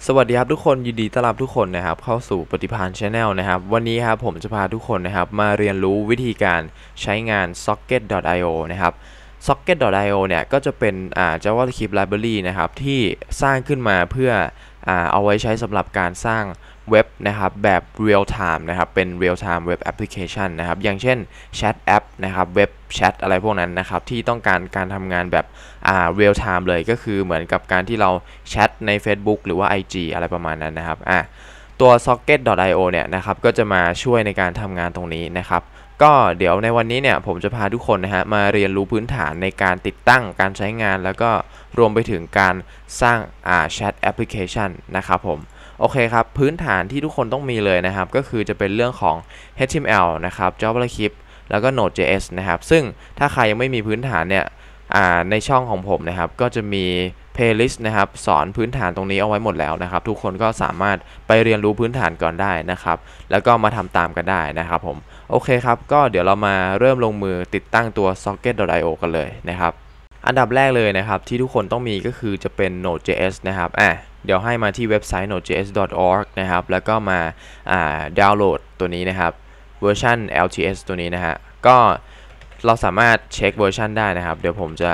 สวัสดีครับทุกคนยินดีต้อนรับทุกคนนะครับเข้าสู่ปฏิภาณ Channel นะครับวันนี้ครับผมจะพาทุกคนนะครับมาเรียนรู้วิธีการใช้งาน Socket.io นะครับ Socket.io เนี่ยก็จะเป็นJavaScript Library นะครับที่สร้างขึ้นมาเพื่อเอาไว้ใช้สำหรับการสร้างเว็บนะครับแบบ real time นะครับเป็น real time web application นะครับอย่างเช่น chat app นะครับเว็บแชทอะไรพวกนั้นนะครับที่ต้องการทำงานแบบreal time เลยก็คือเหมือนกับการที่เราแชทใน Facebook หรือว่า IG อะไรประมาณนั้นนะครับตัว Socket.io เนี่ยนะครับก็จะมาช่วยในการทำงานตรงนี้นะครับก็เดี๋ยวในวันนี้เนี่ยผมจะพาทุกคนนะฮะมาเรียนรู้พื้นฐานในการติดตั้งการใช้งานแล้วก็รวมไปถึงการสร้างแชทแอปพลิเคชันนะครับผมโอเคครับพื้นฐานที่ทุกคนต้องมีเลยนะครับก็คือจะเป็นเรื่องของ HTML นะครับ JavaScript แล้วก็ Node.js นะครับซึ่งถ้าใครยังไม่มีพื้นฐานเนี่ยในช่องของผมนะครับก็จะมี playlist นะครับสอนพื้นฐานตรงนี้เอาไว้หมดแล้วนะครับทุกคนก็สามารถไปเรียนรู้พื้นฐานก่อนได้นะครับแล้วก็มาทำตามกันได้นะครับผมโอเคครับก็เดี๋ยวเรามาเริ่มลงมือติดตั้งตัว Socket.io กันเลยนะครับอันดับแรกเลยนะครับที่ทุกคนต้องมีก็คือจะเป็น Node.js นะครับเดี๋ยวให้มาที่เว็บไซต์ nodejs.org นะครับแล้วก็มาดาวน์โหลดตัวนี้นะครับเวอร์ชัน LTS ตัวนี้นะฮะก็เราสามารถเช็คเวอร์ชันได้นะครับเดี๋ยวผมจะ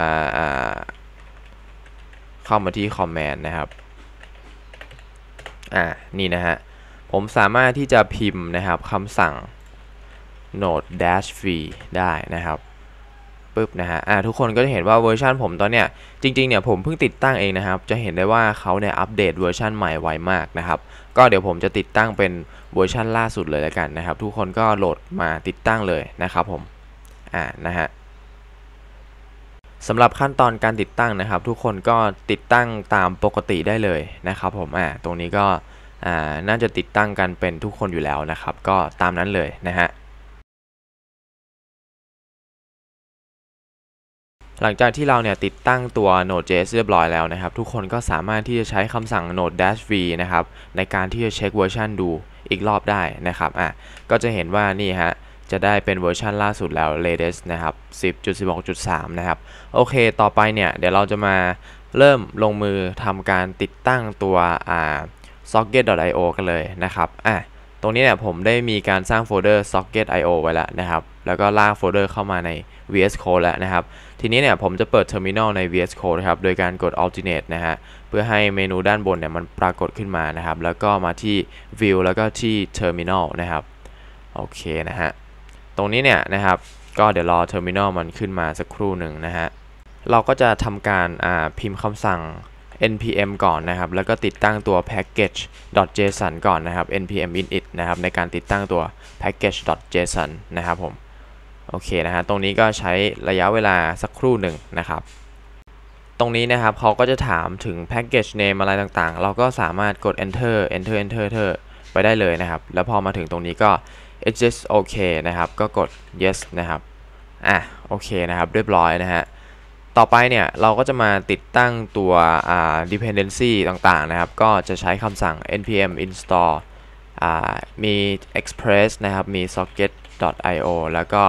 เข้ามาที่คอมแมนด์นะครับนี่นะฮะผมสามารถที่จะพิมพ์นะครับคำสั่ง node-free ได้นะครับปึ๊บนะฮะทุกคนก็จะเห็นว่าเวอร์ชันผมตอนเนี้ยจริงๆเนี่ยผมเพิ่งติดตั้งเองนะครับจะเห็นได้ว่าเขาเนี่ยอัปเดตเวอร์ชันใหม่ไวมากนะครับก็เดี๋ยวผมจะติดตั้งเป็นเวอร์ชันล่าสุดเลยแล้วกันนะครับทุกคนก็โหลดมาติดตั้งเลยนะครับผมนะฮะสำหรับขั้นตอนการติดตั้งนะครับทุกคนก็ติดตั้งตามปกติได้เลยนะครับผมตรงนี้ก็น่าจะติดตั้งกันเป็นทุกคนอยู่แล้วนะครับก็ตามนั้นเลยนะฮะหลังจากที่เราเนี่ยติดตั้งตัว Node.js เรียบร้อยแล้วนะครับทุกคนก็สามารถที่จะใช้คำสั่ง node-v นะครับในการที่จะเช็คเวอร์ชันดูอีกรอบได้นะครับก็จะเห็นว่านี่ฮะจะได้เป็นเวอร์ชันล่าสุดแล้ว latest นะครับ 10.16.3 นะครับโอเคต่อไปเนี่ยเดี๋ยวเราจะมาเริ่มลงมือทำการติดตั้งตัวsocket.io กันเลยนะครับตรงนี้เนี่ยผมได้มีการสร้างโฟลเดอร์ socket.io ไว้แล้วนะครับแล้วก็ลากโฟลเดอร์เข้ามาใน VS Code แล้วนะครับทีนี้เนี่ยผมจะเปิด Terminal ใน VS Code นะครับโดยการกด Alternate นะฮะเพื่อให้เมนูด้านบนเนี่ยมันปรากฏขึ้นมานะครับแล้วก็มาที่ View แล้วก็ที่ Terminal นะครับโอเคนะฮะตรงนี้เนี่ยนะครับก็เดี๋ยวรอ Terminal มันขึ้นมาสักครู่หนึ่งนะฮะเราก็จะทำการพิมพ์คำสั่ง npm ก่อนนะครับแล้วก็ติดตั้งตัว package.json ก่อนนะครับ npm init นะครับในการติดตั้งตัว package.json นะครับผมโอเคนะฮะตรงนี้ก็ใช้ระยะเวลาสักครู่หนึ่งนะครับตรงนี้นะครับเขาก็จะถามถึง package name อะไรต่างๆเราก็สามารถกด enter ไปได้เลยนะครับแล้วพอมาถึงตรงนี้ก็ adjust OK นะครับก็กด yes นะครับโอเคนะครับเรียบร้อยนะฮะต่อไปเนี่ยเราก็จะมาติดตั้งตัวdependency ต่างๆนะครับก็จะใช้คำสั่ง npm install มี express นะครับมี socket.io แล้วก็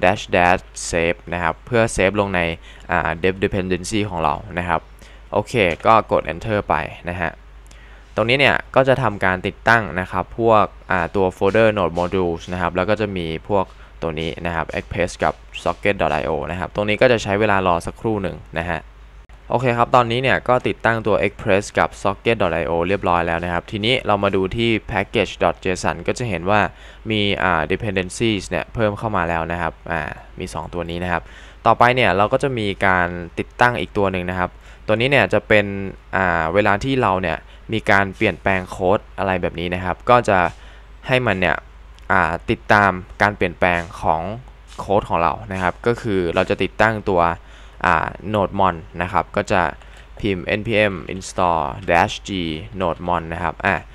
--save นะครับเพื่อเซฟลงในdev dependency ของเรานะครับโอเคก็กด enter ไปนะฮะตรงนี้เนี่ยก็จะทำการติดตั้งนะครับพวกตัวโฟลเดอร์ node modules นะครับแล้วก็จะมีพวกตัวนี้นะครับ express กับ socket.io นะครับตรงนี้ก็จะใช้เวลารอสักครู่หนึ่งนะฮะโอเคครับตอนนี้เนี่ยก็ติดตั้งตัว express กับ socket.io เรียบร้อยแล้วนะครับทีนี้เรามาดูที่ package.json ก็จะเห็นว่ามีdependencies เนี่ยเพิ่มเข้ามาแล้วนะครับมี 2 ตัวนี้นะครับต่อไปเนี่ยเราก็จะมีการติดตั้งอีกตัวหนึ่งนะครับตัวนี้เนี่ยจะเป็นเวลาที่เราเนี่ยมีการเปลี่ยนแปลงโค้ดอะไรแบบนี้นะครับก็จะให้มันเนี่ยติดตามการเปลี่ยนแปลงของโค้ดของเรานะครับก็คือเราจะติดตั้งตัวnodemon นะครับก็จะพิมพ์ npm install -g nodemon นะครับ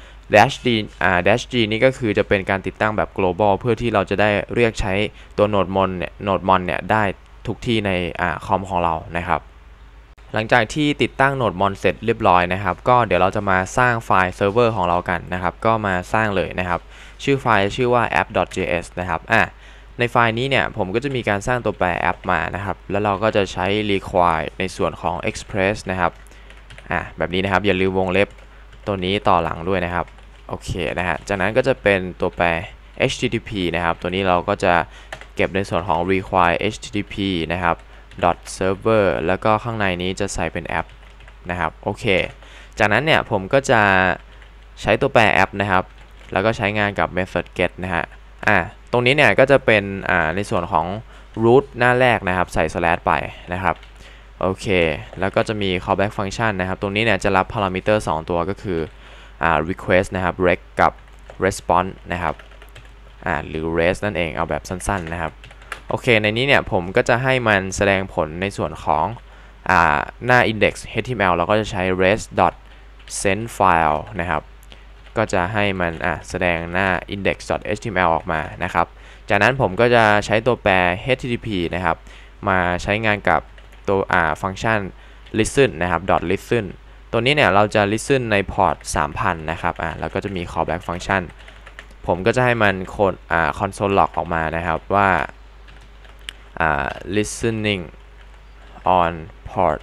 -g นี่ก็คือจะเป็นการติดตั้งแบบ global เพื่อที่เราจะได้เรียกใช้ตัว nodemon เนี่ยได้ทุกที่ในคอมของเรานะครับหลังจากที่ติดตั้ง nodemon เสร็จเรียบร้อยนะครับก็เดี๋ยวเราจะมาสร้างไฟล์เซิร์ฟเวอร์ของเรากันนะครับก็มาสร้างเลยนะครับชื่อไฟล์ชื่อว่า app.js นะครับในไฟล์นี้เนี่ยผมก็จะมีการสร้างตัวแปร app มานะครับแล้วเราก็จะใช้ require ในส่วนของ express นะครับแบบนี้นะครับอย่าลืมวงเล็บตัวนี้ต่อหลังด้วยนะครับโอเคนะฮะจากนั้นก็จะเป็นตัวแปร http นะครับตัวนี้เราก็จะเก็บในส่วนของ require http นะครับ .server แล้วก็ข้างในนี้จะใส่เป็นแอปนะครับโอเคจากนั้นเนี่ยผมก็จะใช้ตัวแปรแอปนะครับแล้วก็ใช้งานกับ method get นะฮะตรงนี้เนี่ยก็จะเป็นในส่วนของ root หน้าแรกนะครับใส่ slash ไปนะครับโอเคแล้วก็จะมี callback function นะครับตรงนี้เนี่ยจะรับ parameter 2 ตัวก็คือrequest นะครับ rec กับ response นะครับหรือ res นั่นเองเอาแบบสั้นๆนะครับโอเคในนี้เนี่ยผมก็จะให้มันแสดงผลในส่วนของหน้า index html เราก็จะใช้ res.send file นะครับก็จะให้มันแสดงหน้า index.html ออกมานะครับจากนั้นผมก็จะใช้ตัวแปร http นะครับมาใช้งานกับตัวฟังก์ชัน listen นะครับ .listen ตัวนี้เนี่ยเราจะ listen ในพอร์ต 3000 นะครับแล้วก็จะมี callback function ผมก็จะให้มันconsole log ออกมานะครับว่าlistening on port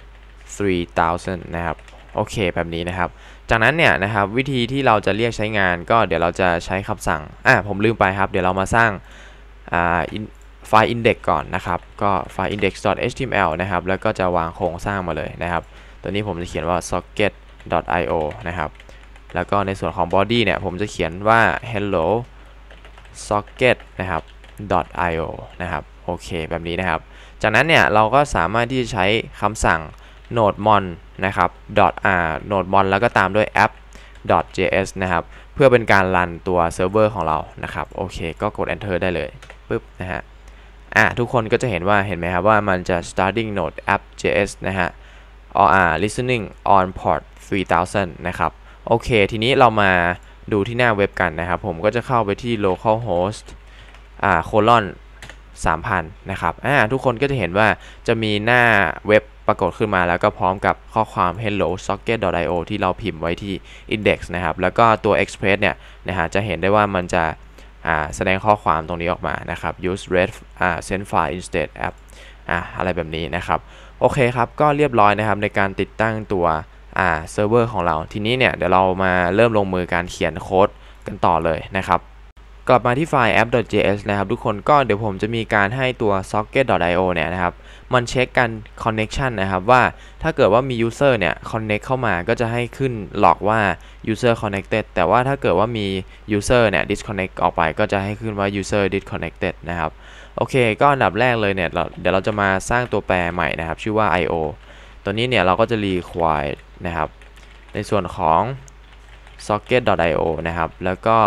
3000 นะครับโอเคแบบนี้นะครับจากนั้นเนี่ยนะครับวิธีที่เราจะเรียกใช้งานก็เดี๋ยวเราจะใช้คำสั่งผมลืมไปครับเดี๋ยวเรามาสร้างไฟล์ index ก่อนนะครับก็ไฟล์ index.html นะครับแล้วก็จะวางโครงสร้างมาเลยนะครับตัวนี้ผมจะเขียนว่า socket.io นะครับแล้วก็ในส่วนของ body เนี่ยผมจะเขียนว่า hello socket นะครับ .io นะครับโอเคแบบนี้นะครับจากนั้นเนี่ยเราก็สามารถที่จะใช้คำสั่ง nodemon นะครับ nodemon แล้วก็ตามด้วย app.js นะครับเพื่อเป็นการรันตัวเซิร์ฟเวอร์ของเรานะครับโอเคก็กด enter ได้เลยปึ๊บนะฮะทุกคนก็จะเห็นไหมครับว่ามันจะ starting node app.js นะฮะlistening on port 3000 นะครับโอเคทีนี้เรามาดูที่หน้าเว็บกันนะครับผมก็จะเข้าไปที่ localhost colon 3000 นะครับทุกคนก็จะเห็นว่าจะมีหน้าเว็บปรากฏขึ้นมาแล้วก็พร้อมกับข้อความ hello socket.io ที่เราพิมพ์ไว้ที่ index นะครับแล้วก็ตัว express เนี่ยนะฮะจะเห็นได้ว่ามันจะแสดงข้อความตรงนี้ออกมานะครับ use red send file instead app อะไรแบบนี้นะครับโอเคครับก็เรียบร้อยนะครับในการติดตั้งตัวเซิร์ฟเวอร์ของเราทีนี้เนี่ยเดี๋ยวเรามาเริ่มลงมือการเขียนโค้ดกันต่อเลยนะครับกลับมาที่ไฟล์ app.js นะครับทุกคนก็เดี๋ยวผมจะมีการให้ตัว socket.io เนี่ยนะครับมันเช็คกัน connection นะครับว่าถ้าเกิดว่ามี user เนี่ย connect เข้ามาก็จะให้ขึ้นหลอกว่า user connected แต่ว่าถ้าเกิดว่ามี user เนี่ย disconnect ออกไปก็จะให้ขึ้นว่า user disconnected นะครับโอเคก็อันดับแรกเลยเนี่ยเดี๋ยวเราจะมาสร้างตัวแปรใหม่นะครับชื่อว่า io ตัวนี้เนี่ยเราก็จะ require นะครับในส่วนของ socket.io นะครับแล้วก็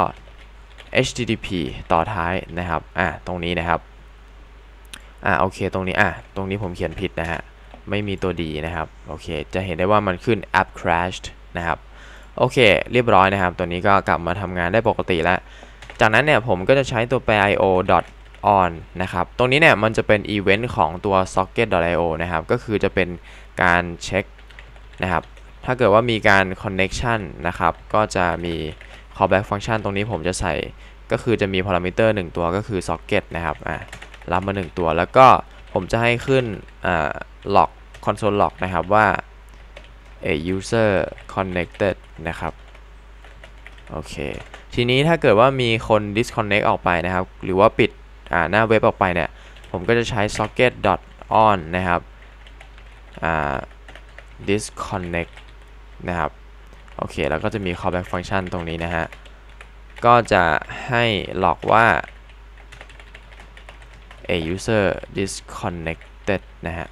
http ต่อท้ายนะครับตรงนี้นะครับโอเคตรงนี้ผมเขียนผิดนะฮะไม่มีตัวดีนะครับโอเคจะเห็นได้ว่ามันขึ้น app crashed นะครับโอเคเรียบร้อยนะครับตัวนี้ก็กลับมาทำงานได้ปกติแล้วจากนั้นเนี่ยผมก็จะใช้ตัวแปร io.on นะครับตรงนี้เนี่ยมันจะเป็นอีเวนต์ของตัว socket.io นะครับก็คือจะเป็นการเช็คนะครับถ้าเกิดว่ามีการ connection นะครับก็จะมี callback function ตรงนี้ผมจะใส่ก็คือจะมี parameter 1 ตัวก็คือ socket นะครับรับมา1ตัวแล้วก็ผมจะให้ขึ้นlog console log นะครับว่า user connected นะครับโอเคทีนี้ถ้าเกิดว่ามีคน disconnect ออกไปนะครับหรือว่าปิดหน้าเว็บออกไปเนี่ยผมก็จะใช้ socket.on นะครับdisconnect นะครับโอเคแล้วก็จะมี callback function ตรงนี้นะฮะก็จะให้หลอกว่า a user disconnected นะฮะ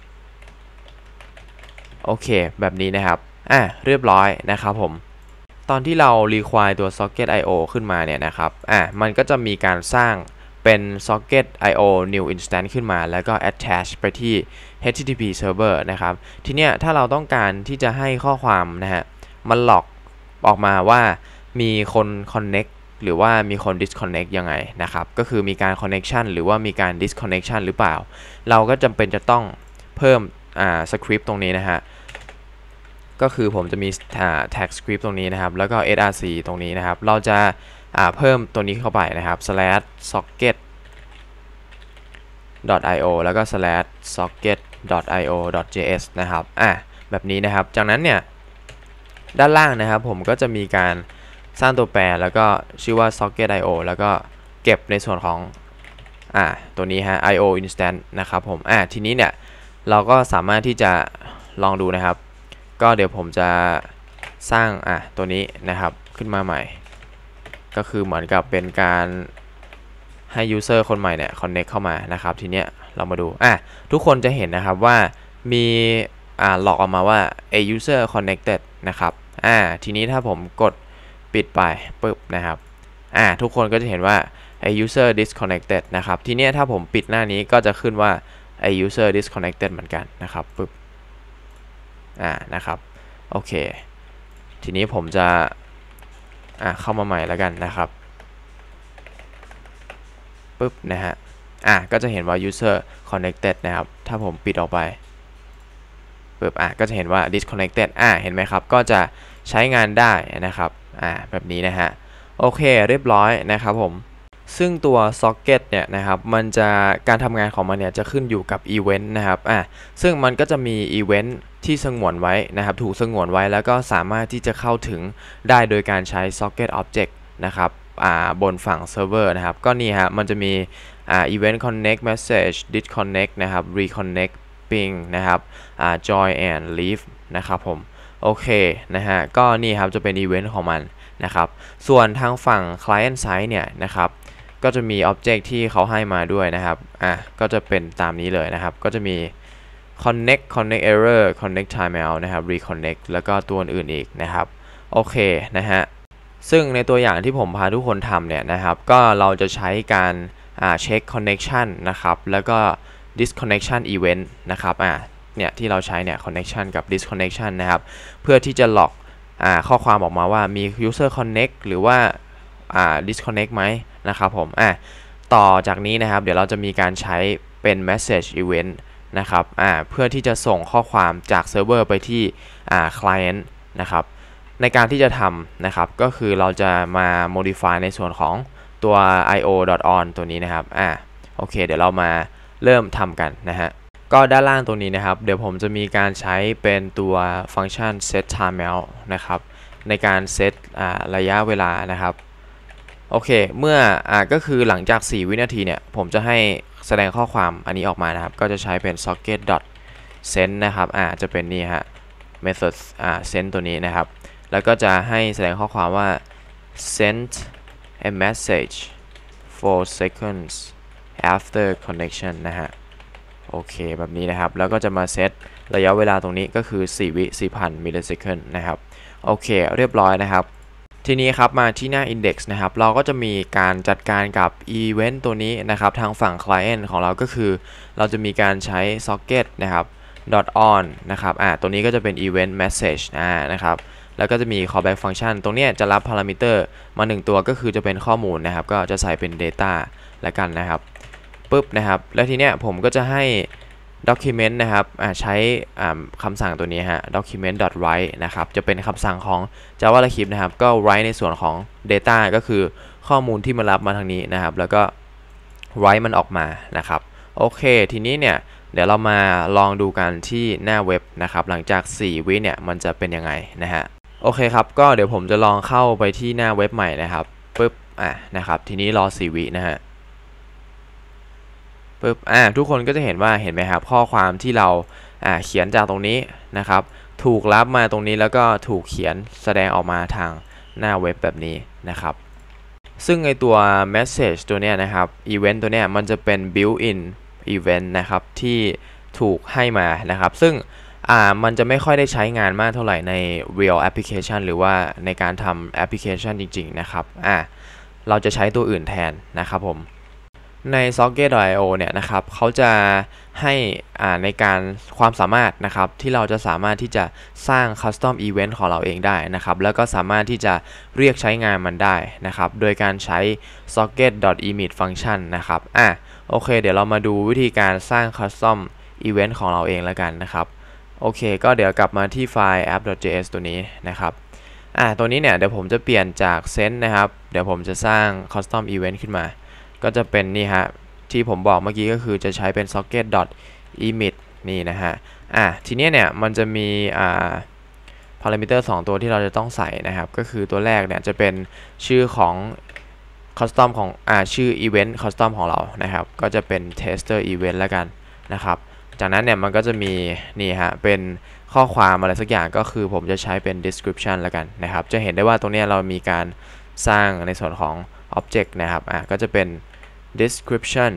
โอเคแบบนี้นะครับเรียบร้อยนะครับผมตอนที่เรา require ตัว socket.io ขึ้นมาเนี่ยนะครับมันก็จะมีการสร้างเป็น socket.io new instance ขึ้นมาแล้วก็ attach ไปที่ http server นะครับทีเนี้ยถ้าเราต้องการที่จะให้ข้อความนะฮะมันหลอกออกมาว่ามีคน connect หรือว่ามีคน disconnect ยังไงนะครับก็คือมีการ connection หรือว่ามีการ disconnection หรือเปล่าเราก็จำเป็นจะต้องเพิ่มscript ตรงนี้นะฮะก็คือผมจะมีtag script ตรงนี้นะครับแล้วก็ src ตรงนี้นะครับเราจะเพิ่มตัวนี้เข้าไปนะครับ /socket.io แล้วก็ /socket.io.js นะครับแบบนี้นะครับจากนั้นเนี่ยด้านล่างนะครับผมก็จะมีการสร้างตัวแปรแล้วก็ชื่อว่า socket.io แล้วก็เก็บในส่วนของตัวนี้ฮะ io instant นะครับผมทีนี้เนี่ยเราก็สามารถที่จะลองดูนะครับก็เดี๋ยวผมจะสร้างตัวนี้นะครับขึ้นมาใหม่ก็คือเหมือนกับเป็นการให้ user คนใหม่เนี่ย connect เข้ามานะครับทีเนี้ยเรามาดูทุกคนจะเห็นนะครับว่ามีหลอกออกมาว่า a user connected นะครับทีนี้ถ้าผมกดปิดไปปึ๊บนะครับทุกคนก็จะเห็นว่า a user disconnected นะครับทีนี้ถ้าผมปิดหน้านี้ก็จะขึ้นว่า a user disconnected เหมือนกันนะครับปึ๊บนะครับโอเคทีนี้ผมจะเข้ามาใหม่แล้วกันนะครับปึ๊บนะฮะก็จะเห็นว่า user connected นะครับถ้าผมปิดออกไปปึ๊บก็จะเห็นว่า disconnected เห็นไหมครับก็จะใช้งานได้นะครับแบบนี้นะฮะโอเคเรียบร้อยนะครับผมซึ่งตัว socket เนี่ยนะครับมันจะการทำงานของมันเนี่ยจะขึ้นอยู่กับ event นะครับซึ่งมันก็จะมี event ที่สงวนไว้นะครับถูกสงวนไว้แล้วก็สามารถที่จะเข้าถึงได้โดยการใช้ socket object นะครับบนฝั่งเซิร์ฟเวอร์นะครับก็นี่ฮะมันจะมีevent connect message disconnect นะครับ reconnect ping นะครับjoin and leave นะครับผมโอเคนะฮะก็นี่ครับจะเป็น event ของมันนะครับส่วนทางฝั่ง client side เนี่ยนะครับก็จะมี object ที่เขาให้มาด้วยนะครับก็จะเป็นตามนี้เลยนะครับก็จะมี connect error connect timeout นะครับ reconnect แล้วก็ตัวอื่นอีกนะครับโอเคนะฮะซึ่งในตัวอย่างที่ผมพาทุกคนทำเนี่ยนะครับก็เราจะใช้การเช็ค connection นะครับแล้วก็ disconnection event นะครับเนี่ยที่เราใช้เนี่ย connection กับ disconnection นะครับเพื่อที่จะหลอกข้อความออกมาว่ามี user connect หรือว่าdisconnect ไหมนะครับผมต่อจากนี้นะครับเดี๋ยวเราจะมีการใช้เป็น message event นะครับเพื่อที่จะส่งข้อความจากเซิร์ฟเวอร์ไปที่client นะครับในการที่จะทำนะครับก็คือเราจะมา modify ในส่วนของตัว io.on ตัวนี้นะครับโอเคเดี๋ยวเรามาเริ่มทำกันนะฮะก็ด้านล่างตรงนี้นะครับเดี๋ยวผมจะมีการใช้เป็นตัวฟังก์ชัน set timeout นะครับในการเซตระยะเวลานะครับโอเคเมื่อก็คือหลังจาก4วินาทีเนี่ยผมจะให้แสดงข้อความอันนี้ออกมานะครับก็จะใช้เป็น socket send นะครับจะเป็นนี่ฮะ method send ตัวนี้นะครับแล้วก็จะให้แสดงข้อความว่า send a message 4 seconds after connection นะฮะโอเคแบบนี้นะครับแล้วก็จะมาเซตระยะเวลาตรงนี้ก็คือ4 วิ4,000 มิลลิเซคันนะครับโอเคเรียบร้อยนะครับทีนี้ครับมาที่หน้า index นะครับเราก็จะมีการจัดการกับ event ตัวนี้นะครับทางฝั่ง client ของเราก็คือเราจะมีการใช้ socket นะครับ .on นะครับตัวนี้ก็จะเป็น event message นะครับแล้วก็จะมี callback function ตรงนี้จะรับ parameter มา1ตัวก็คือจะเป็นข้อมูลนะครับก็จะใส่เป็น data แล้วกันนะครับปึ๊บนะครับแล้วทีเนี้ยผมก็จะให้ document นะครับใช้คำสั่งตัวนี้ฮะ document.write นะครับจะเป็นคำสั่งของ JavaScript นะครับก็ write ในส่วนของ data ก็คือข้อมูลที่มารับมาทางนี้นะครับแล้วก็ write มันออกมานะครับโอเคทีนี้เนี่ยเดี๋ยวเรามาลองดูกันที่หน้าเว็บนะครับหลังจาก4วิเนี่ยมันจะเป็นยังไงนะฮะโอเคครับก็เดี๋ยวผมจะลองเข้าไปที่หน้าเว็บใหม่นะครับปึ๊บนะครับทีนี้รอ4วินะฮะปึ๊บทุกคนก็จะเห็นว่าเห็นไหมครับข้อความที่เราเขียนจากตรงนี้นะครับถูกรับมาตรงนี้แล้วก็ถูกเขียนแสดงออกมาทางหน้าเว็บแบบนี้นะครับซึ่งในตัว message ตัวเนี้ยนะครับ event ตัวเนี้ยมันจะเป็น built-in event นะครับที่ถูกให้มานะครับซึ่งมันจะไม่ค่อยได้ใช้งานมากเท่าไหร่ใน real application หรือว่าในการทำแอปพลิเคชันจริงๆนะครับเราจะใช้ตัวอื่นแทนนะครับผมใน socket.io เนี่ยนะครับเขาจะให้ในการความสามารถนะครับที่เราจะสามารถที่จะสร้าง custom event ของเราเองได้นะครับแล้วก็สามารถที่จะเรียกใช้งานมันได้นะครับโดยการใช้ socket.emit function นะครับโอเคเดี๋ยวเรามาดูวิธีการสร้าง custom event ของเราเองแล้วกันนะครับโอเคก็เดี๋ยวกลับมาที่ไฟล์ app.js ตัวนี้นะครับตัวนี้เนี่ยเดี๋ยวผมจะเปลี่ยนจาก send นะครับเดี๋ยวผมจะสร้าง custom event ขึ้นมาก็จะเป็นนี่ฮะที่ผมบอกเมื่อกี้ก็คือจะใช้เป็น socket.emit นี่นะฮะทีนี้เนี่ยมันจะมี parameter 2 ตัวที่เราจะต้องใส่นะครับก็คือตัวแรกเนี่ยจะเป็นชื่อของ custom ของชื่อ event custom ของเรานะครับก็จะเป็น tester event แล้วกันนะครับจากนั้นเนี่ยมันก็จะมีนี่ฮะเป็นข้อความอะไรสักอย่างก็คือผมจะใช้เป็น description แล้วกันนะครับจะเห็นได้ว่าตรงนี้เรามีการสร้างในส่วนของ object นะครับก็จะเป็น description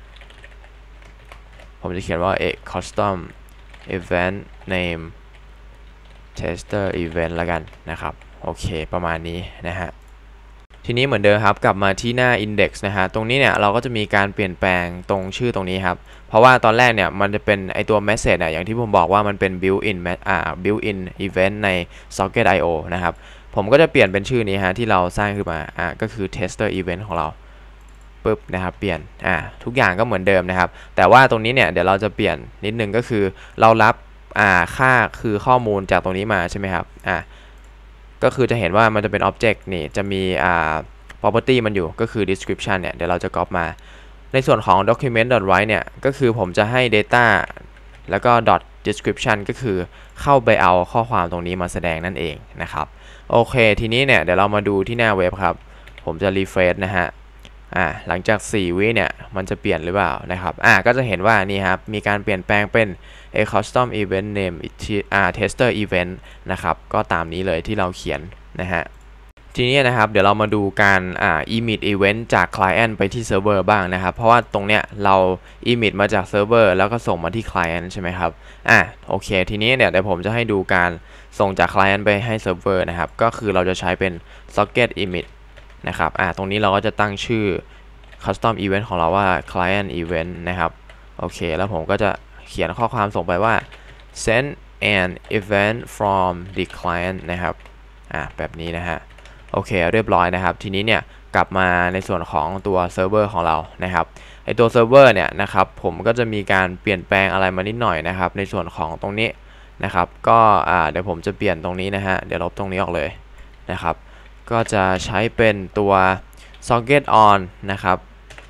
ผมจะเขียนว่า custom event name tester event แล้วกันนะครับโอเคประมาณนี้นะฮะทีนี้เหมือนเดิมครับกลับมาที่หน้า index นะฮะตรงนี้เนี่ยเราก็จะมีการเปลี่ยนแปลงตรงชื่อตรงนี้ครับเพราะว่าตอนแรกเนี่ยมันจะเป็นไอตัว message อย่างที่ผมบอกว่ามันเป็น built-in event ใน socket.io นะครับผมก็จะเปลี่ยนเป็นชื่อนี้ฮะที่เราสร้างขึ้นมาก็คือ tester event ของเราปึ๊บนะครับเปลี่ยนทุกอย่างก็เหมือนเดิมนะครับแต่ว่าตรงนี้เนี่ยเดี๋ยวเราจะเปลี่ยนนิดนึงก็คือเรารับค่าคือข้อมูลจากตรงนี้มาใช่ไหมครับก็คือจะเห็นว่ามันจะเป็น object นี่จะมีproperty มันอยู่ก็คือ description เนี่ยเดี๋ยวเราจะก๊อปมาในส่วนของ document.write เนี่ยก็คือผมจะให้ data แล้วก็ .description ก็คือเข้าไปเอาข้อความตรงนี้มาแสดงนั่นเองนะครับโอเคทีนี้เนี่ยเดี๋ยวเรามาดูที่หน้าเว็บครับผมจะ refresh นะฮะหลังจาก4 วิเนี่ยมันจะเปลี่ยนหรือเปล่านะครับก็จะเห็นว่านี่ครับมีการเปลี่ยนแปลงเป็น a custom event name tester event นะครับก็ตามนี้เลยที่เราเขียนนะฮะทีนี้นะครับเดี๋ยวเรามาดูการemit event จาก client ไปที่ server บ้างนะครับเพราะว่าตรงเนี้ยเรา emit มาจาก server แล้วก็ส่งมาที่ client ใช่ไหมครับโอเคทีนี้เนี่ยเดี๋ยวผมจะให้ดูการส่งจาก client ไปให้ server นะครับก็คือเราจะใช้เป็น socket emitนะครับตรงนี้เราก็จะตั้งชื่อ custom event ของเราว่า client event นะครับโอเคแล้วผมก็จะเขียนข้อความส่งไปว่า send an event from the client นะครับแบบนี้นะฮะโอเคเรียบร้อยนะครับทีนี้เนี่ยกลับมาในส่วนของตัวเซิร์ฟเวอร์ของเรานะครับไอตัวเซิร์ฟเวอร์เนี่ยนะครับผมก็จะมีการเปลี่ยนแปลงอะไรมานิดหน่อยนะครับในส่วนของตรงนี้นะครับก็เดี๋ยวผมจะเปลี่ยนตรงนี้นะฮะเดี๋ยวลบตรงนี้ออกเลยนะครับก็จะใช้เป็นตัว socket on นะครับ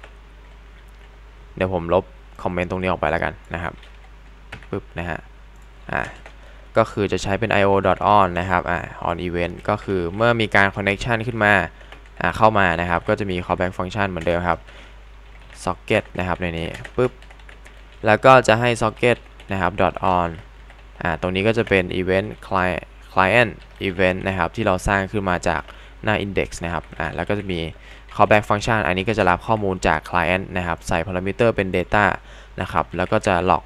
เดี๋ยวผมลบคอมเมนต์ตรงนี้ออกไปแล้วกันนะครับปึ๊บนะฮะก็คือจะใช้เป็น io.on นะครับon event ก็คือเมื่อมีการ connection ขึ้นมาเข้ามานะครับก็จะมี callback function เหมือนเดิมครับ socket นะครับในนี้ปึ๊บแล้วก็จะให้ socket นะครับ .on ตรงนี้ก็จะเป็น event client event นะครับที่เราสร้างขึ้นมาจากหน้า index นะครับแล้วก็จะมี callback function อันนี้ก็จะรับข้อมูลจาก client นะครับใส่ parameter เป็น data นะครับแล้วก็จะ log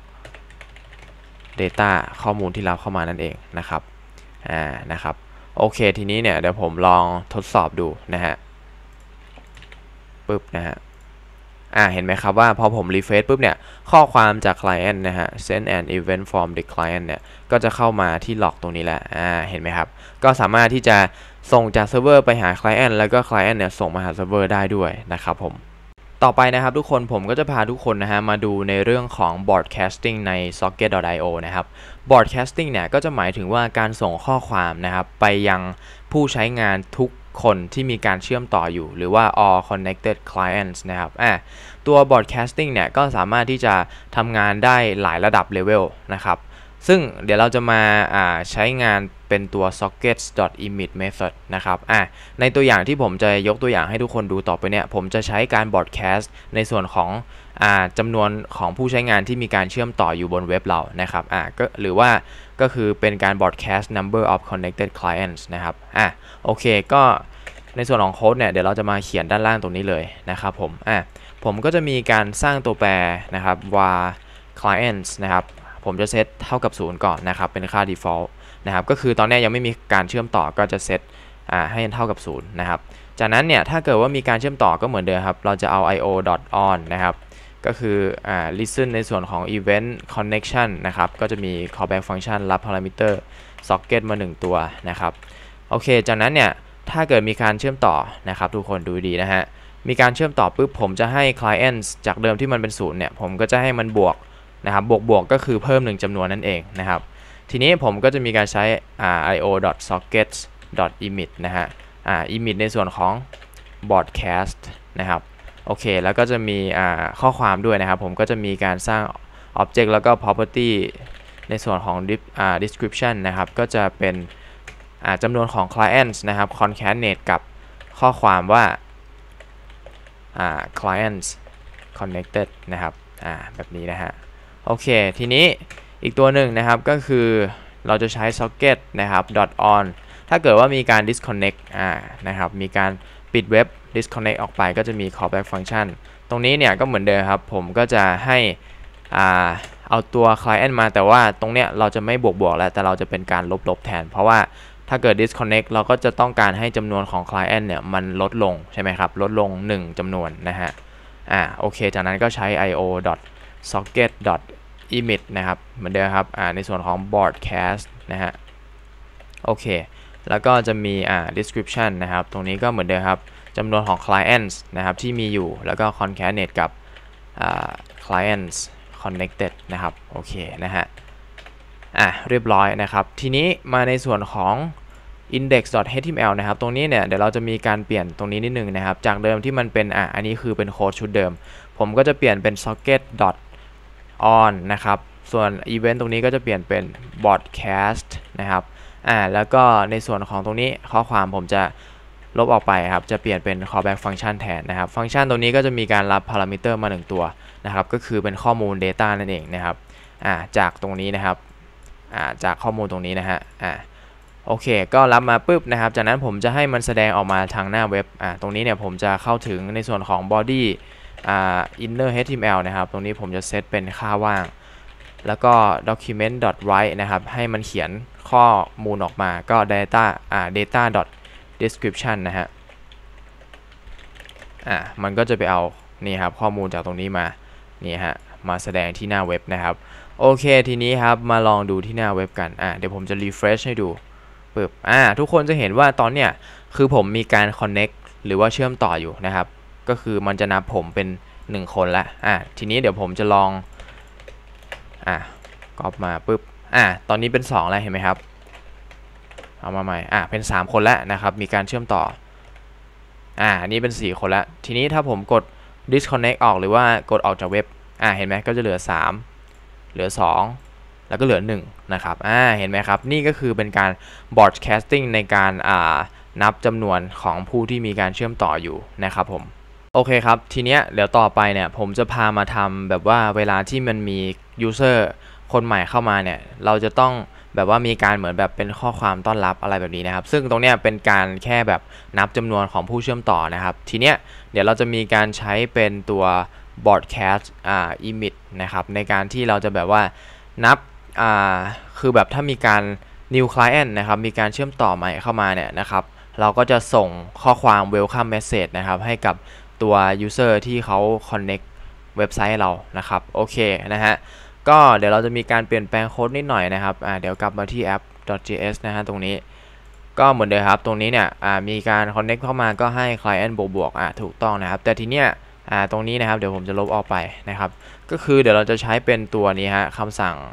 data ข้อมูลที่รับเข้ามานั่นเองนะครับนะครับโอเคทีนี้เนี่ยเดี๋ยวผมลองทดสอบดูนะฮะปึ๊บนะฮะเห็นไหมครับว่าพอผม refresh ปุ๊บเนี่ยข้อความจาก client นะฮะ send an event from the client เนี่ยก็จะเข้ามาที่ log ตรงนี้แหละเห็นไหมครับก็สามารถที่จะส่งจากเซิร์ฟเวอร์ไปหา client แล้วก็ client เนี่ยส่งมาหาเซิร์ฟเวอร์ได้ด้วยนะครับผมต่อไปนะครับทุกคนผมก็จะพาทุกคนนะฮะมาดูในเรื่องของ broadcasting ใน socket.io นะครับ broadcasting เนี่ยก็จะหมายถึงว่าการส่งข้อความนะครับไปยังผู้ใช้งานทุกคนที่มีการเชื่อมต่ออยู่หรือว่า all connected clients นะครับตัว broadcasting เนี่ยก็สามารถที่จะทำงานได้หลายระดับเลเวลนะครับซึ่งเดี๋ยวเราจะมาใช้งานเป็นตัว sockets.emit method นะครับในตัวอย่างที่ผมจะยกตัวอย่างให้ทุกคนดูต่อไปเนี่ยผมจะใช้การ broadcast ในส่วนของจำนวนของผู้ใช้งานที่มีการเชื่อมต่ออยู่บนเว็บเรานะครับก็หรือว่าก็คือเป็นการ broadcast number of connected clients นะครับโอเคก็ในส่วนของโค้ดเนี่ยเดี๋ยวเราจะมาเขียนด้านล่างตรงนี้เลยนะครับผมก็จะมีการสร้างตัวแปรนะครับ var clients นะครับผมจะเซตเท่ากับ0ก่อนนะครับเป็นค่า default นะครับก็คือตอนนี้ยังไม่มีการเชื่อมต่อก็จะเซตให้เท่ากับ0นะครับจากนั้นเนี่ยถ้าเกิดว่ามีการเชื่อมต่อก็เหมือนเดิมครับเราจะเอา io.on นะครับก็คือlisten ในส่วนของ event connection นะครับก็จะมี callback function รับ parameter socket มา1ตัวนะครับโอเคจากนั้นเนี่ยถ้าเกิดมีการเชื่อมต่อนะครับทุกคนดูดีนะฮะมีการเชื่อมต่อปุ๊บผมจะให้ clients จากเดิมที่มันเป็น0เนี่ยผมก็จะให้มันบวกนะครับบวกก็คือเพิ่ม1จำนวนนั่นเองนะครับทีนี้ผมก็จะมีการใช้ io.sockets.emit นะฮะemit ในส่วนของ broadcast นะครับโอเคแล้วก็จะมีข้อความด้วยนะครับผมก็จะมีการสร้าง object แล้วก็ property ในส่วนของdescription นะครับก็จะเป็นจำนวนของ clients นะครับ concatenate กับข้อความว่าclients connected นะครับแบบนี้นะฮะโอเคทีนี้อีกตัวหนึ่งนะครับก็คือเราจะใช้ socket นะครับ .on ถ้าเกิดว่ามีการ disconnect นะครับมีการปิดเว็บ disconnect ออกไปก็จะมี callback function ตรงนี้เนี่ยก็เหมือนเดิมครับผมก็จะให้เอาตัว client มาแต่ว่าตรงเนี้ยเราจะไม่บวกแล้วแต่เราจะเป็นการลบแทนเพราะว่าถ้าเกิด disconnect เราก็จะต้องการให้จำนวนของ client เนี่ยมันลดลงใช่ไหมครับลดลง1จำนวนนะฮะโอเคจากนั้นก็ใช้ io.socket emit นะครับเหมือนเดิมครับในส่วนของ broadcast นะฮะโอเคแล้วก็จะมี description นะครับตรงนี้ก็เหมือนเดิมครับจำนวนของ clients นะครับที่มีอยู่แล้วก็ concatenate กับclients connected นะครับโอเคนะฮะเรียบร้อยนะครับทีนี้มาในส่วนของ index.html นะครับตรงนี้เนี่ยเดี๋ยวเราจะมีการเปลี่ยนตรงนี้นิดนึงนะครับจากเดิมที่มันเป็นอันนี้คือเป็นโค้ดชุดเดิมผมก็จะเปลี่ยนเป็น socket on นะครับส่วน event ตรงนี้ก็จะเปลี่ยนเป็น broadcast นะครับแล้วก็ในส่วนของตรงนี้ข้อความผมจะลบออกไปครับจะเปลี่ยนเป็น callback function แทนนะครับฟังก์ชันตรงนี้ก็จะมีการรับ parameter มา1ตัวนะครับก็คือเป็นข้อมูล data นั่นเองนะครับจากตรงนี้นะครับจากข้อมูลตรงนี้นะฮะโอเคก็รับมาปุ๊บนะครับจากนั้นผมจะให้มันแสดงออกมาทางหน้าเว็บตรงนี้เนี่ยผมจะเข้าถึงในส่วนของ body inner html นะครับตรงนี้ผมจะเซตเป็นค่าว่างแล้วก็ document.write นะครับให้มันเขียนข้อมูลออกมาก็ data.description นะฮะมันก็จะไปเอานี่ครับข้อมูลจากตรงนี้มานี่ฮะมาแสดงที่หน้าเว็บนะครับโอเคทีนี้ครับมาลองดูที่หน้าเว็บกันเดี๋ยวผมจะ refresh ให้ดูปึ๊บทุกคนจะเห็นว่าตอนเนี้ยคือผมมีการ connect หรือว่าเชื่อมต่ออยู่นะครับก็คือมันจะนับผมเป็น1คนละทีนี้เดี๋ยวผมจะลองก๊อปมาปึ๊บตอนนี้เป็น2แล้วเห็นไหมครับเอามาใหม่เป็น3คนแล้วนะครับมีการเชื่อมต่ออันนี้เป็น4คนแล้วทีนี้ถ้าผมกด disconnect ออกหรือว่ากดออกจากเว็บเห็นไหมก็จะเหลือ3เหลือ2แล้วก็เหลือ1นะครับเห็นไหมครับนี่ก็คือเป็นการ broadcasting ในการนับจำนวนของผู้ที่มีการเชื่อมต่ออยู่นะครับผมโอเคครับทีเนี้ยเดี๋ยวต่อไปเนี่ยผมจะพามาทำแบบว่าเวลาที่มันมี user คนใหม่เข้ามาเนี่ยเราจะต้องแบบว่ามีการเหมือนแบบเป็นข้อความต้อนรับอะไรแบบนี้นะครับซึ่งตรงเนี้ยเป็นการแค่แบบนับจำนวนของผู้เชื่อมต่อนะครับทีเนี้ยเดี๋ยวเราจะมีการใช้เป็นตัว broadcast emit นะครับในการที่เราจะแบบว่านับคือแบบถ้ามีการ new client นะครับมีการเชื่อมต่อใหม่เข้ามาเนี่ยนะครับเราก็จะส่งข้อความ welcome message นะครับให้กับตัว user ที่เขา connect เว็บไซต์เรานะครับโอเคนะฮะก็เดี๋ยวเราจะมีการเปลี่ยนแปลงโค้ดนิดหน่อยนะครับเดี๋ยวกลับมาที่ app.js นะฮะตรงนี้ก็เหมือนเดิมครับตรงนี้เนี่ยมีการ connect เข้ามาก็ให้ client บวกถูกต้องนะครับแต่ทีเนี้ยตรงนี้นะครับเดี๋ยวผมจะลบออกไปนะครับก็คือเดี๋ยวเราจะใช้เป็นตัวนี้ฮะคำสั่ง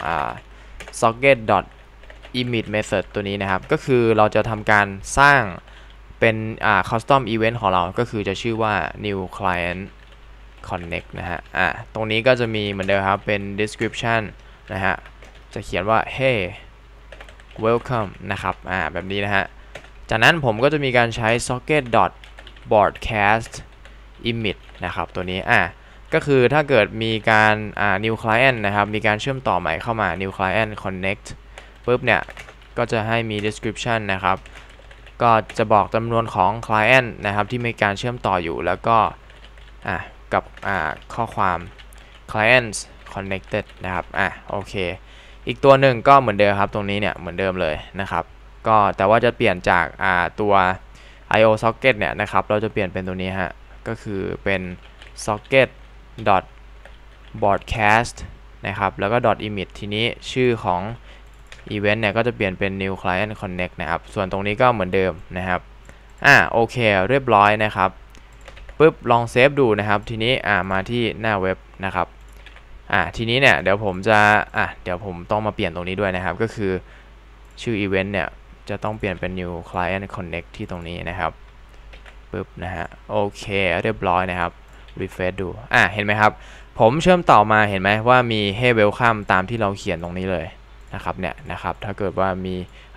socket.emit method ตัวนี้นะครับก็คือเราจะทำการสร้างเป็นcustom event ของเราก็คือจะชื่อว่า new client connect นะฮะตรงนี้ก็จะมีเหมือนเดิมครับเป็น description นะฮะจะเขียนว่า hey welcome นะครับแบบนี้นะฮะจากนั้นผมก็จะมีการใช้ socket.broadcast emit นะครับตัวนี้ก็คือถ้าเกิดมีการ new client นะครับมีการเชื่อมต่อใหม่เข้ามา new client connect ปุ๊บเนี่ยก็จะให้มี description นะครับก็จะบอกจำนวนของ client นะครับที่มีการเชื่อมต่ออยู่แล้วก็กับข้อความ clients connected นะครับโอเคอีกตัวหนึ่งก็เหมือนเดิมครับตรงนี้เนี่ยเหมือนเดิมเลยนะครับก็แต่ว่าจะเปลี่ยนจากตัว io socket เนี่ยนะครับเราจะเปลี่ยนเป็นตัวนี้ฮะก็คือเป็น socket broadcast นะครับแล้วก็ emit ทีนี้ชื่อของ event เนี่ยก็จะเปลี่ยนเป็น new client connect นะครับส่วนตรงนี้ก็เหมือนเดิมนะครับโอเคเรียบร้อยนะครับปึ๊บลองเซฟดูนะครับทีนี้มาที่หน้าเว็บนะครับทีนี้เนี่ยเดี๋ยวผมจะเดี๋ยวผมต้องมาเปลี่ยนตรงนี้ด้วยนะครับก็คือชื่อ event เนี่ยจะต้องเปลี่ยนเป็น new client connect ที่ตรงนี้นะครับปึ๊บนะฮะโอเคเรียบร้อยนะครับ refresh ดูเห็นไหมครับผมเชื่อมต่อมาเห็นไหมว่ามี hey welcome ตามที่เราเขียนตรงนี้เลยนะครับเนี่ยนะครับถ้าเกิดว่ามี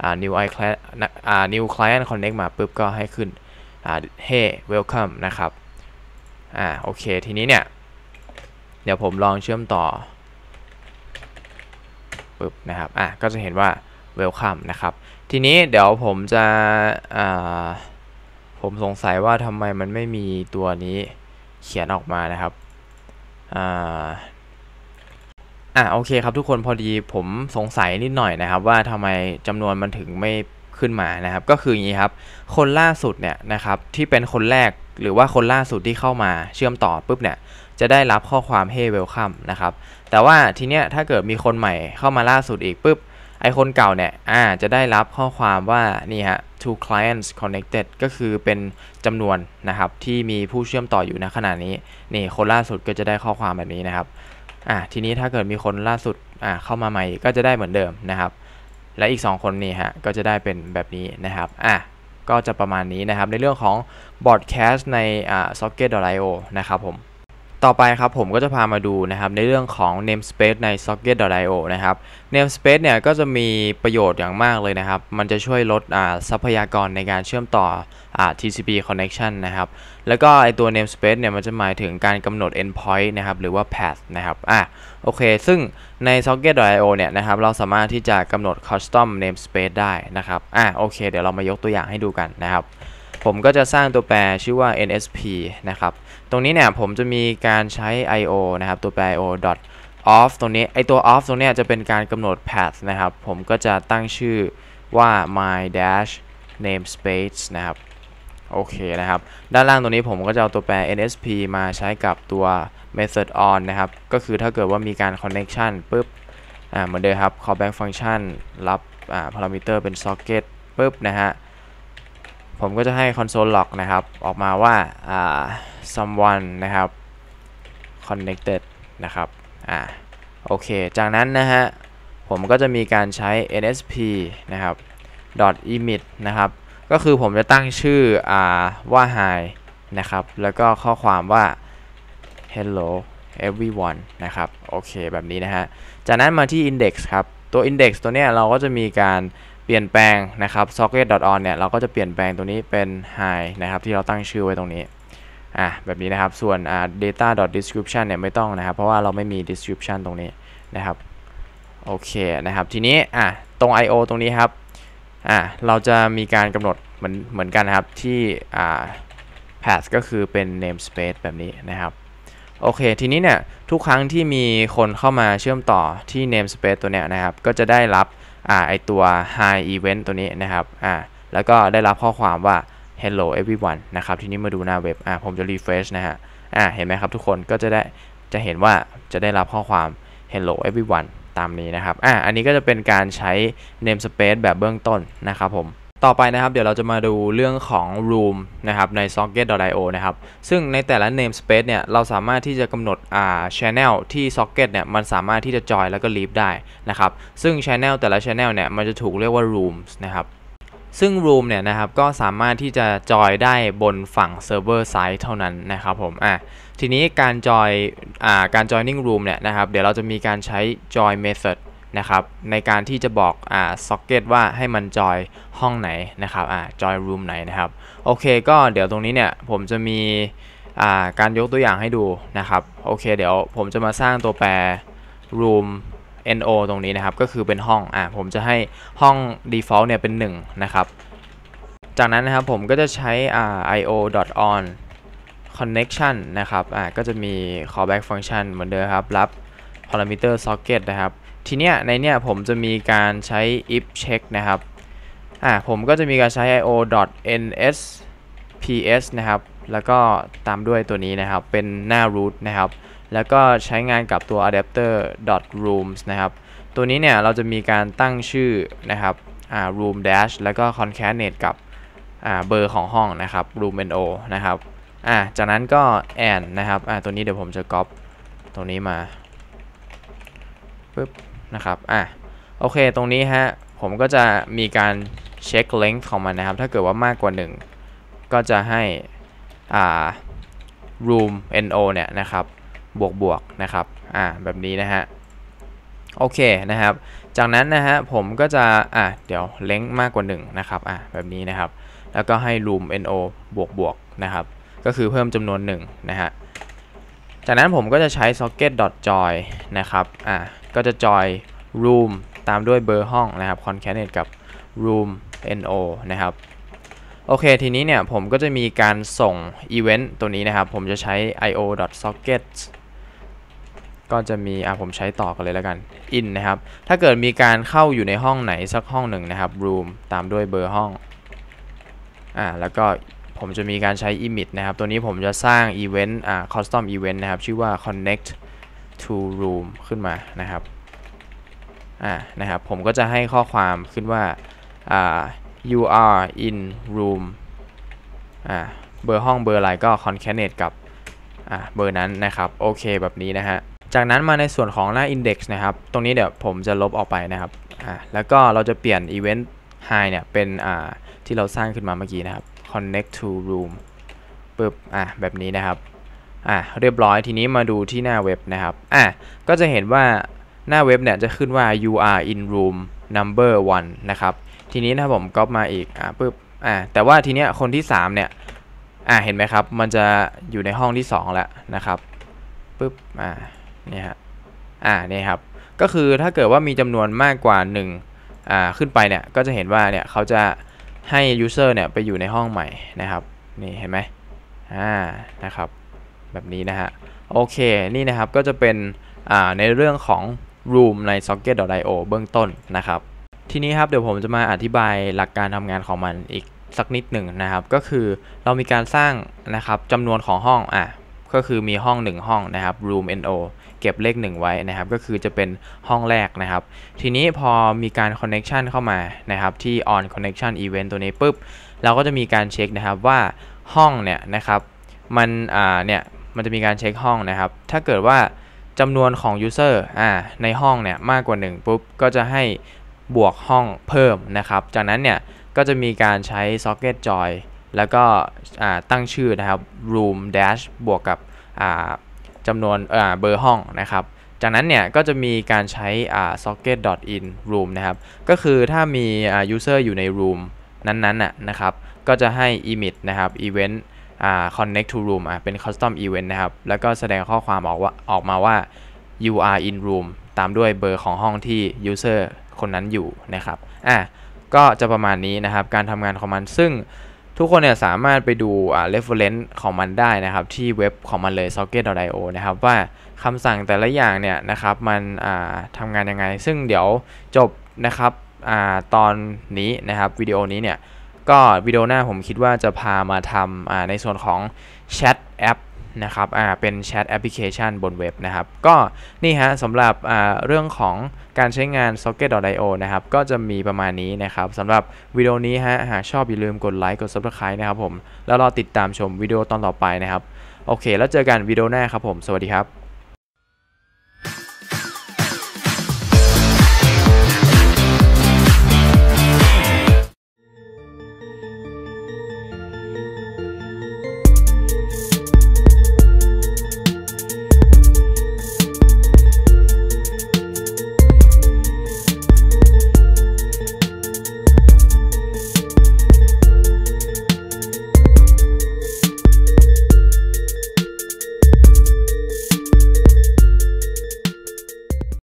new client connect มาปุ๊บก็ให้ขึ้นhey welcome นะครับโอเคทีนี้เนี่ยเดี๋ยวผมลองเชื่อมต่อปุ๊บนะครับก็จะเห็นว่า welcome นะครับทีนี้เดี๋ยวผมจะผมสงสัยว่าทำไมมันไม่มีตัวนี้เขียนออกมานะครับโอเคครับทุกคนพอดีผมสงสัยนิดหน่อยนะครับว่าทำไมจำนวนมันถึงไม่ขึ้นมานะครับก็คืออย่างนี้ครับคนล่าสุดเนี่ยนะครับที่เป็นคนแรกหรือว่าคนล่าสุดที่เข้ามาเชื่อมต่อปุ๊บเนี่ยจะได้รับข้อความ hey welcome นะครับแต่ว่าทีเนี้ยถ้าเกิดมีคนใหม่เข้ามาล่าสุดอีกปุ๊บไอคนเก่าเนี่ยจะได้รับข้อความว่านี่ฮะ two clients connected ก็คือเป็นจำนวนนะครับที่มีผู้เชื่อมต่ออยู่ณขณะนี้นี่คนล่าสุดก็จะได้ข้อความแบบนี้นะครับทีนี้ถ้าเกิดมีคนล่าสุดเข้ามาใหม่ก็จะได้เหมือนเดิมนะครับและอีก2คนนี่ฮะก็จะได้เป็นแบบนี้นะครับก็จะประมาณนี้นะครับในเรื่องของ broadcast ในsocket.io นะครับผมต่อไปครับผมก็จะพามาดูนะครับในเรื่องของ namespace ใน socket.io นะครับ namespace เนี่ยก็จะมีประโยชน์อย่างมากเลยนะครับมันจะช่วยลดทรัพยากรในการเชื่อมต่อTCP connection นะครับแล้วก็ไอตัว namespace เนี่ยมันจะหมายถึงการกำหนด endpoint นะครับหรือว่า path นะครับโอเคซึ่งใน socket.io เนี่ยนะครับเราสามารถที่จะกำหนด custom namespace ได้นะครับโอเคเดี๋ยวเรามายกตัวอย่างให้ดูกันนะครับผมก็จะสร้างตัวแปรชื่อว่า nsp นะครับตรงนี้เนี่ยผมจะมีการใช้ io นะครับตัวแปร io off ตรงนี้ไอตัว off ตรงนี้จะเป็นการกำหนด path นะครับผมก็จะตั้งชื่อว่า my dash namespace นะครับโอเคนะครับด้านล่างตรงนี้ผมก็จะเอาตัวแปร nsp มาใช้กับตัว method on นะครับก็คือถ้าเกิดว่ามีการ connection ปุ๊บเหมือนเดิมครับ callback function รับparameter เป็น socket ปุ๊บนะฮะผมก็จะให้ console log นะครับออกมาว่าsomeone นะครับ connected นะครับโอเคจากนั้นนะฮะผมก็จะมีการใช้ nsp นะครับ .emit นะครับก็คือผมจะตั้งชื่อว่า hi นะครับแล้วก็ข้อความว่า hello everyone นะครับโอเคแบบนี้นะฮะจากนั้นมาที่ index ครับตัว index ตัวเนี้ยเราก็จะมีการเปลี่ยนแปลงนะครับ socket.on เนี่ยเราก็จะเปลี่ยนแปลงตัวนี้เป็น hi นะครับที่เราตั้งชื่อไว้ตรงนี้แบบนี้นะครับส่วนdata.description เนี่ยไม่ต้องนะครับเพราะว่าเราไม่มี description ตรงนี้นะครับโอเคนะครับทีนี้ตรง io ตรงนี้ครับเราจะมีการกำหนดเหมือนกันนะครับที่path ก็คือเป็น namespace แบบนี้นะครับโอเคทีนี้เนี่ยทุกครั้งที่มีคนเข้ามาเชื่อมต่อที่ namespace ตัวเนี้ยนะครับก็จะได้รับไอตัว hi event ตัวนี้นะครับแล้วก็ได้รับข้อความว่า hello everyone นะครับทีนี้มาดูหน้าเว็บผมจะ refresh นะฮะเห็นไหมครับทุกคนก็จะเห็นว่าจะได้รับข้อความ hello everyone ตามนี้นะครับอันนี้ก็จะเป็นการใช้ namespace แบบเบื้องต้นนะครับผมต่อไปนะครับเดี๋ยวเราจะมาดูเรื่องของ room นะครับใน socket.io นะครับซึ่งในแต่ละ namespace เนี่ยเราสามารถที่จะกำหนดchannel ที่ socket เนี่ยมันสามารถที่จะ join แล้วก็ leave ได้นะครับซึ่ง channel แต่ละ channel เนี่ยมันจะถูกเรียกว่า rooms นะครับซึ่ง room เนี่ยนะครับก็สามารถที่จะ join ได้บนฝั่ง server side เท่านั้นนะครับผมทีนี้การ joining room เนี่ยนะครับเดี๋ยวเราจะมีการใช้ join methodนะครับในการที่จะบอกsocket ว่าให้มันจอยห้องไหนนะครับจอย room ไหนนะครับโอเคก็เดี๋ยวตรงนี้เนี่ยผมจะมีการยกตัวอย่างให้ดูนะครับโอเคเดี๋ยวผมจะมาสร้างตัวแปร room no ตรงนี้นะครับก็คือเป็นห้องผมจะให้ห้อง default เนี่ยเป็น1นะครับจากนั้นนะครับผมก็จะใช้ io.on connection นะครับก็จะมี callback function เหมือนเดิมครับรับ parameter socket นะครับทีเนี้ยในเนี้ยผมจะมีการใช้ if check นะครับผมก็จะมีการใช้ io.nsps นะครับแล้วก็ตามด้วยตัวนี้นะครับเป็นหน้า root นะครับแล้วก็ใช้งานกับตัว adapter .rooms นะครับตัวนี้เนี่ยเราจะมีการตั้งชื่อนะครับroom dash แล้วก็ concatenate กับเบอร์ของห้องนะครับ room no นะครับจากนั้นก็ and นะครับตัวนี้เดี๋ยวผมจะ copy ตรงนี้มาปึ๊บนะครับโอเคตรงนี้ฮะผมก็จะมีการเช็ค length ของมันนะครับถ้าเกิดว่ามากกว่า1ก็จะให้room no เนี่ยนะครับบวกนะครับแบบนี้นะฮะโอเคนะครับจากนั้นนะฮะผมก็จะเดี๋ยวเล้งมากกว่า1นะครับแบบนี้นะครับแล้วก็ให้ room no บวกนะครับก็คือเพิ่มจำนวน1นะฮะจากนั้นผมก็จะใช้ socket join นะครับก็จะ join room ตามด้วยเบอร์ห้องนะครับ concatenate กับ room no นะครับโอเคทีนี้เนี่ยผมก็จะมีการส่ง event ตัวนี้นะครับผมจะใช้ io.socket ก็จะมีผมใช้ต่อกันเลยแล้วกัน in นะครับถ้าเกิดมีการเข้าอยู่ในห้องไหนสักห้องหนึ่งนะครับ room ตามด้วยเบอร์ห้องแล้วก็ผมจะมีการใช้ emit นะครับตัวนี้ผมจะสร้าง event custom event นะครับชื่อว่า connect to room ขึ้นมานะครับนะครับผมก็จะให้ข้อความขึ้นว่าyou are in room เบอร์ห้องเบอร์อะไรก็ concatenate กับเบอร์นั้นนะครับโอเคแบบนี้นะฮะจากนั้นมาในส่วนของหน้า index นะครับตรงนี้เดี๋ยวผมจะลบออกไปนะครับแล้วก็เราจะเปลี่ยน event high เนี่ยเป็นที่เราสร้างขึ้นมาเมื่อกี้นะครับ connect to room ปึ๊บแบบนี้นะครับเรียบร้อยทีนี้มาดูที่หน้าเว็บนะครับก็จะเห็นว่าหน้าเว็บเนี่ยจะขึ้นว่า you are in room number 1นะครับทีนี้ถ้าผมก๊อปมาอีกปึ๊บแต่ว่าทีเนี้ยคนที่3เนี่ยเห็นไหมครับมันจะอยู่ในห้องที่2แล้วนะครับปึ๊บนี่ฮะนี่ครับก็คือถ้าเกิดว่ามีจำนวนมากกว่า1ขึ้นไปเนี่ยก็จะเห็นว่าเนี่ยเขาจะให้ user เนี่ยไปอยู่ในห้องใหม่นะครับนี่เห็นไหมนะครับแบบนี้นะฮะโอเคนี่นะครับก็จะเป็นในเรื่องของ room ใน socket.io เบื้องต้นนะครับทีนี้ครับเดี๋ยวผมจะมาอธิบายหลักการทำงานของมันอีกสักนิดหนึ่งนะครับก็คือเรามีการสร้างนะครับจำนวนของห้องก็คือมีห้อง1ห้องนะครับ room no เก็บเลข1ไว้นะครับก็คือจะเป็นห้องแรกนะครับทีนี้พอมีการ connection เข้ามานะครับที่ on connection event ตัวนี้ปุ๊บเราก็จะมีการเช็คนะครับว่าห้องเนี่ยนะครับมันจะมีการเช็คห้องนะครับถ้าเกิดว่าจำนวนของ user ในห้องเนี่ยมากกว่า1ปุ๊บก็จะให้บวกห้องเพิ่มนะครับจากนั้นเนี่ยก็จะมีการใช้ socket join แล้วก็ตั้งชื่อนะครับ room dash บวกกับจำนวนเบอร์ห้องนะครับจากนั้นเนี่ยก็จะมีการใช้socket in room นะครับก็คือถ้ามี user อยู่ใน room นั้นนะครับก็จะให้ emit นะครับ event connect to room เป็น custom event นะครับแล้วก็แสดงข้อความออกมาว่า you are in room ตามด้วยเบอร์ของห้องที่ user คนนั้นอยู่นะครับก็จะประมาณนี้นะครับการทำงานของมันซึ่งทุกคนเนี่ยสามารถไปดูreference ของมันได้นะครับที่เว็บของมันเลย socket.io นะครับว่าคำสั่งแต่ละอย่างเนี่ยนะครับมันทำงานยังไงซึ่งเดี๋ยวจบนะครับตอนนี้นะครับวิดีโอนี้เนี่ยก็วิดีโอหน้าผมคิดว่าจะพามาทำในส่วนของแชทแอปนะครับเป็นแชทแอปพลิเคชันบนเว็บนะครับก็นี่ฮะสำหรับเรื่องของการใช้งาน socket.io นะครับก็จะมีประมาณนี้นะครับสำหรับวิดีโอนี้ฮะหากชอบอย่าลืมกดไลค์กด Subscribe นะครับผมแล้วรอติดตามชมวิดีโอตอนต่อไปนะครับโอเคแล้วเจอกันวิดีโอหน้าครับผมสวัสดีครับ